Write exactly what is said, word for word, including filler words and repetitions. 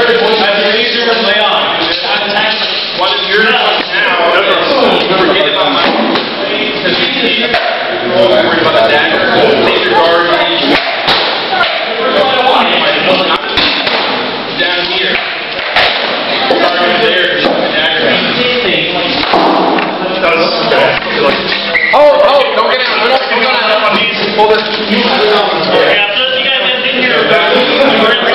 easier to lay on. What is yours now? Forget about my... Because you worried about the dagger. Take your guard. Down here. Guard there. The dagger. Oh, oh, don't get out. Don't get out. Hold it. Yeah, so you guys in here.